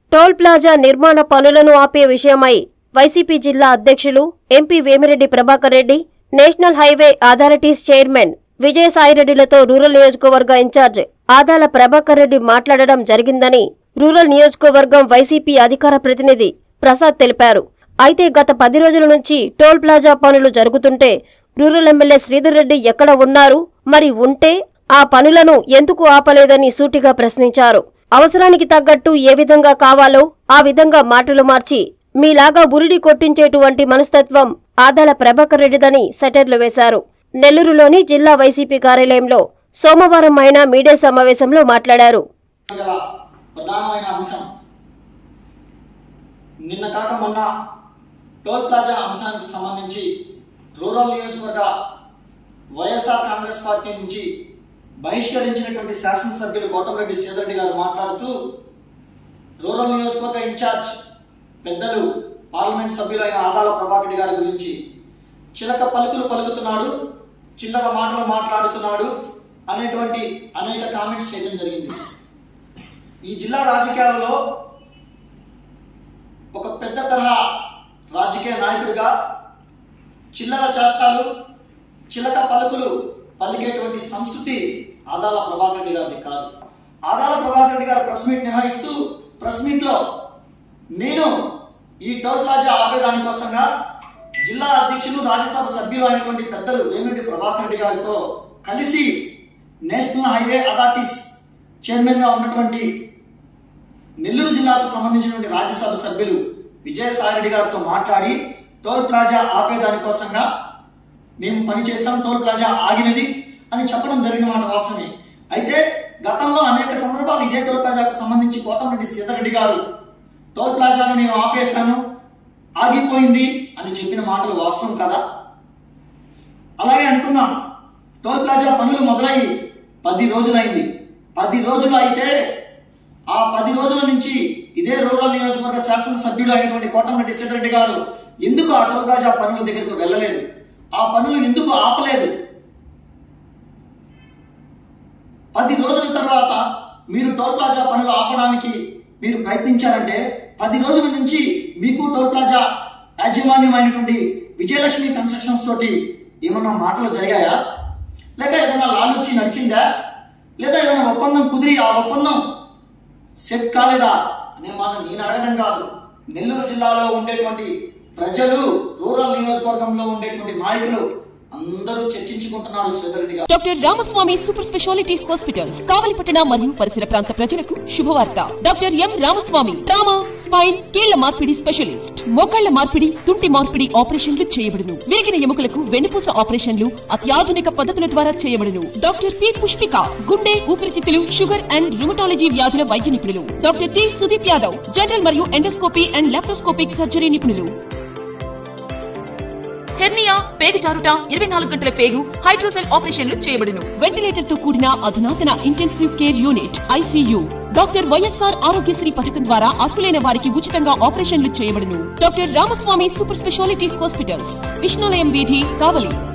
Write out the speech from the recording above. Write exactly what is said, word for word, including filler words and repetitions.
Toll plaza నిర్మాణ పనులను ఆపే విషయమై వైసీపీ జిల్లా అధ్యక్షులు MP Vemireddy Prabhakar Reddy, national highway authorities chairman విజయసాయిరెడ్డిలతో రూరల్ నియోజకవర్గ ఇన్ఛార్జ్ ఆదాల ప్రభాకర్ రెడ్డి మాట్లాడడం జరిగిందని రూరల్ నియోజకవర్గం వైసీపీ అధికార ప్రతినిధి ప్రసాద్ తెలిపారు. అయితే గత పది రోజుల నుంచి టోల్ ప్లాజా పనులు జరుగుతుంటే రూరల్ ఎమ్మెల్యే శ్రీధర్ రెడ్డి ఎక్కడ ఉన్నారు, మరి ఉంటే ఆ పనులను ఎందుకు ఆపలేదని సూటిగా ప్రశ్నించారు. అవసరానికి తగ్గట్టు ఏ విధంగా కావాలో ఆ విధంగా మాటలు మార్చి మీలాగా బురిడి కొట్టించేటువంటి మనస్తత్వం ఆదాల ప్రభాకర్ రెడ్డిదని సెటర్లు వేశారు. నెల్లూరులోని జిల్లా వైసీపీ కార్యాలయంలో సోమవారం ఆయన మీడియా సమావేశంలో మాట్లాడారు. ప్రధానమైన అంశం నిన్న కాక మొన్న టోల్ ప్లాజా అంశానికి సంబంధించి రూరల్ నియోజకవర్గ వైఎస్ఆర్ కాంగ్రెస్ పార్టీ నుంచి బహిష్కరించినటువంటి శాసనసభ్యులు కోటమిరెడ్డి శ్రీధర్ రెడ్డి గారు మాట్లాడుతూ రూరల్ నియోజకవర్గ ఇన్ఛార్జ్ పెద్దలు పార్లమెంట్ సభ్యులైన ఆదాల ప్రభాకర్ రెడ్డి గారి గురించి చిలక పలుకులు పలుకుతున్నాడు, చిల్లర మాటలు మాట్లాడుతున్నాడు అనేటువంటి అనేక కామెంట్స్ చేయడం జరిగింది. ఈ జిల్లా రాజకీయాలలో ఒక పెద్ద తరహా రాజకీయ నాయకుడిగా చిల్లర చేష్టాలు, చిలక పలుకులు పలికేటువంటి సంస్కృతి ఆదాల ప్రభాకర్ రెడ్డి గారిది కాదు. ఆదాల ప్రభాకర్ రెడ్డి గారు ప్రెస్ మీట్ నిర్వహిస్తూ ప్రెస్ మీట్లో నేను ఈ టోల్ ప్లాజా ఆపేదానికోసంగా జిల్లా అధ్యక్షులు, రాజ్యసభ సభ్యులు అయినటువంటి పెద్దలు వేమిరెడ్డి ప్రభాకర్ రెడ్డి గారితో కలిసి నేషనల్ హైవే అథారిటీస్ చైర్మన్ గా ఉన్నటువంటి నెల్లూరు జిల్లాకు సంబంధించినటువంటి రాజ్యసభ సభ్యులు విజయసాయిరెడ్డి గారితో మాట్లాడి టోల్ ప్లాజా ఆపేదానికోసంగా మేము పనిచేసాం, టోల్ ప్లాజా ఆగినది అని చెప్పడం జరిగిన మాట వాస్తవమే. అయితే గతంలో అనేక సందర్భాలు ఇదే టోల్ ప్లాజాకు సంబంధించి కోటమిరెడ్డి శ్రీధర్ రెడ్డి గారు టోల్ ప్లాజాను నేను ఆపేశాను, ఆగిపోయింది అని చెప్పిన మాటలు వాస్తవం కదా. అలాగే అనుకున్నాం, టోల్ ప్లాజా పనులు మొదలయ్యి పది రోజులైంది. పది రోజులు అయితే ఆ పది రోజుల నుంచి ఇదే రూరల్ నియోజకవర్గ శాసనసభ్యుడు అయినటువంటి కోటమిరెడ్డి శ్రీధర్ రెడ్డి గారు ఎందుకు ఆ టోల్ ప్లాజా పనుల దగ్గరకు వెళ్ళలేదు, ఆ పనులు ఎందుకు ఆపలేదు? పది రోజుల తర్వాత మీరు టోల్ ప్లాజా పనులు ఆపడానికి మీరు ప్రయత్నించారంటే పది రోజుల నుంచి మీకు టోల్ ప్లాజా యాజమాన్యమైనటువంటి విజయలక్ష్మి కన్స్ట్రక్షన్స్ తోటి ఏమన్నా మాటలు జరిగాయా, లేక ఏదైనా లాలూచి నడిచిందా, లేదా ఏదైనా ఒప్పందం కుదిరి ఆ ఒప్పందం సెట్ కాలేదా అనే మాట నేను అడగడం కాదు. నెల్లూరు జిల్లాలో ఉండేటువంటి ప్రజలు, రూరల్ నియోజకవర్గంలో ఉండేటువంటి నాయకులు అందరూ చర్చించుకుంటున్నారు శ్రీధర్ రెడ్డి గారు. Doctor Ramaswamy super speciality hospitals కావలిపట్టణ మరియు పరిసర ప్రాంత ప్రజలకు శుభవార్త. Doctor M Ramaswamy trauma, spine, కీళ్ల మార్పిడి స్పెషలిస్ట్. మోకాళ్ల మార్పిడి, తుంటి మార్పిడి ఆపరేషన్లు చేయబడును. విరిగిన ఎముకలకు వెన్నుపూస ఆపరేషన్లు అత్యాధునిక పద్ధతుల ద్వారా చేయబడును. డాక్టర్ పి పుష్పిక గుండె, ఊపిరితిత్తులు, షుగర్ అండ్ రుమటాలజీ వ్యాధుల వైద్య నిపుణులు. Doctor T Sudeep Yadav general మరియు ఎండోస్కోపీ అండ్ లాప్రోస్కోపిక్ సర్జరీ నిపుణులు. హెర్నియా, పేగు జారుట, ఇరవై నాలుగు గంటల పేగు, హైడ్రోసెల్ ఆపరేషన్లు చేయబడును. వెంటిలేటర్ తో కూడిన అధునాతన intensive care unit ICU. Doctor YSR Aarogyasri పథకం ద్వారా అర్హులైన వారికి ఉచితంగా ఆపరేషన్లు చేయబడును. Doctor Ramaswamy super speciality hospitals, Vishnulayam వీధి, కావలి.